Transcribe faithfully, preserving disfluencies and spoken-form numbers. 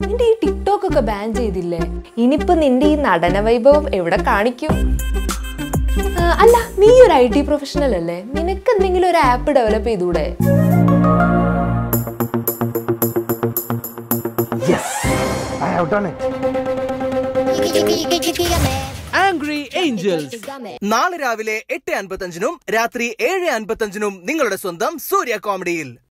നിന്റെ ഈ ടിക്ടോക്ക് ഒക്കെ ബാൻ ചെയ്തില്ലേ? ഇനിയിപ്പോ നിന്റെ ഈ നടന വൈഭവം എവിടെ കാണിക്കും? അല്ല, നീ ഒരു ഐ ടി പ്രൊഫഷണൽ അല്ലേ? നിനക്ക് എന്തെങ്കിലും ഒരു ആപ്പ് ഡെവലപ്പ് ചെയ്തൂടെ? ആംഗ്രി ഏഞ്ചൽസ് നാളെ രാവിലെ എട്ട് അൻപത്തഞ്ചിനും രാത്രി ഏഴ് അൻപത്തഞ്ചിനും നിങ്ങളുടെ സ്വന്തം സൂര്യ കോമഡിയിൽ.